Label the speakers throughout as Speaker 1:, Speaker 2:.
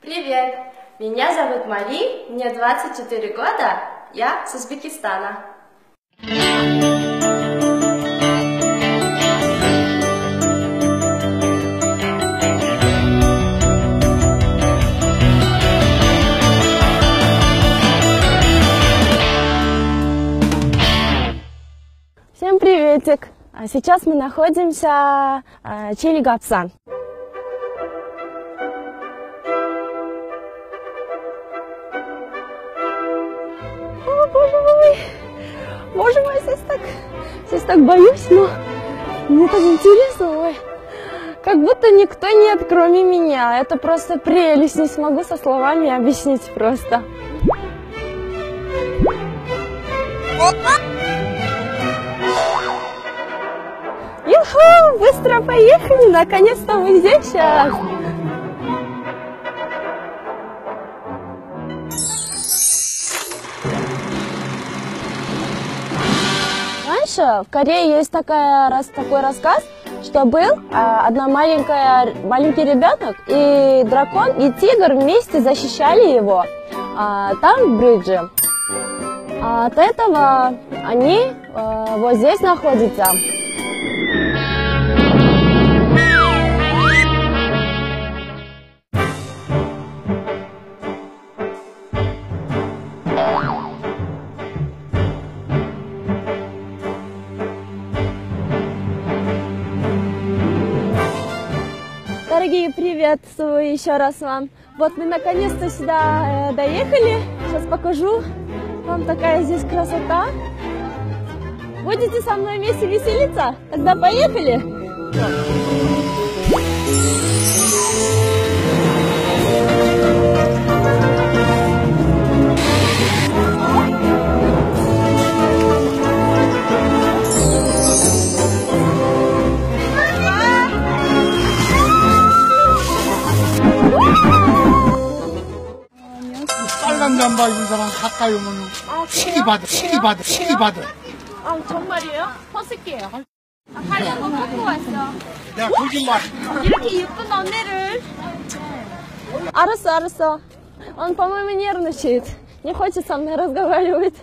Speaker 1: Привет! Меня зовут Мари, мне 24 года, я с Узбекистана.
Speaker 2: Всем приветик! Сейчас мы находимся в Челигапсан. О, боже мой! Боже мой, здесь так боюсь, но мне так интересно, ой. Как будто никто нет, кроме меня. Это просто прелесть, не смогу со словами объяснить просто. Юху! Быстро поехали! Наконец-то мы здесь сейчас! Раньше в Корее есть такой рассказ, что был маленький ребенок и дракон, и тигр вместе защищали его там в бридже. От этого они вот здесь находятся. Дорогие, приветствую еще раз вам. Вот мы наконец-то сюда доехали. Сейчас покажу вам такая здесь красота. Будете со мной вместе веселиться? Тогда поехали!
Speaker 3: 빨간 잠바 입은 사람 가까이 오면 시기 받아.
Speaker 2: 아, 정말이에요? 벗을게요. 다리 한번 뻗고 왔어.
Speaker 3: 내가 거짓말.
Speaker 2: 이렇게 예쁜 언니를. 알았어. Он, по-моему, нервничает. Не хочет со мной разговаривать.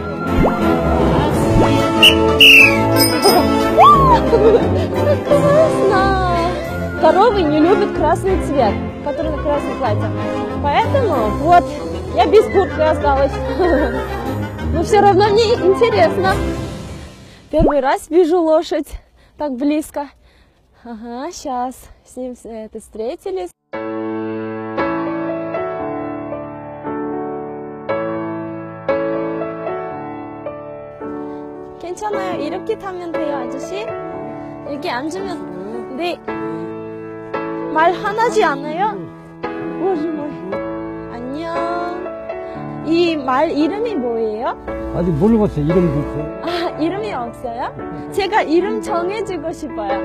Speaker 2: Как классно! Коровы не любят красный цвет, который на красном платье. Поэтому вот я без куртки осталась. Но все равно мне интересно. Первый раз вижу лошадь так близко. Ага, сейчас с ним встретились. 괜찮아요. 이렇게 타면 돼요, 아저씨. 이렇게 앉으면 네. 말 하나지 않아요? Боже мой. 안녕. 이 말 이름이 뭐예요?
Speaker 3: 아직 모르겠어요. 이름도 없어요.
Speaker 2: 아, 이름이 없어요? 제가 이름 정해주고 싶어요.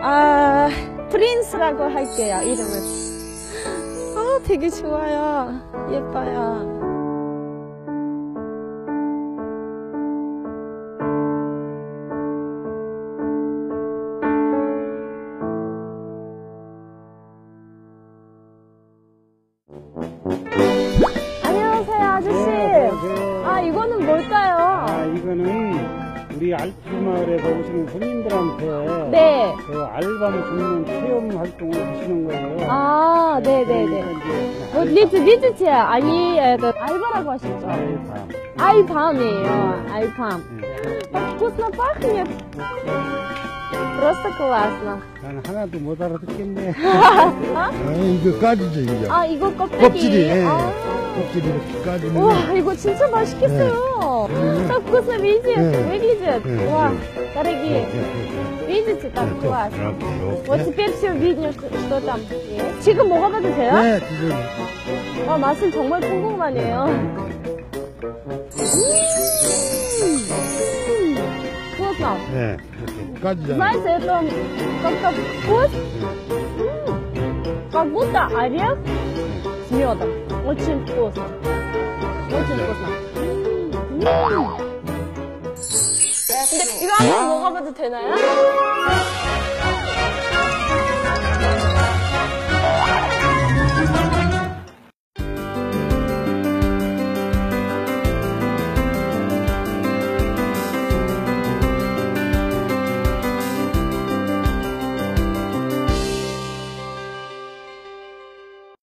Speaker 2: 프린스라고 할게요, 이름은. 되게 좋아요. 예뻐요. 안녕하세요, 아저씨. 이거는 뭘까요?
Speaker 4: 이거는 우리 알프 마을에서 오시는 손님들한테
Speaker 2: 네.
Speaker 4: 그 알밤 줍는 체험 활동을 하시는 거예요.
Speaker 2: 네네네. Вот видите, они альба라고 하셨죠? Альбам이에요, альбам. Вкусно пахнет. Просто классно.
Speaker 4: 난 하나도 못 알아듣겠네.
Speaker 3: 이거 까지죠, 이거.
Speaker 2: 이거 껍데기.
Speaker 3: 껍질이, 껍질이 이렇게 까지는.
Speaker 2: 와, 이거 진짜 맛있겠어요. Так вкусно выглядит. 와, дорогие. Видите, так классно. Вот теперь все видно, что там есть. 지금 먹어봐도 돼요?
Speaker 3: 네, 지금.
Speaker 2: 맛은 정말 궁금하네요. Вкусно.
Speaker 3: 네, 이렇게 까지잖아요.
Speaker 2: Знаете, это как-то вкус, как будто орех с медом. Очень вкусно. Очень вкусно. 근데 이거 한번 먹어봐도 되나요?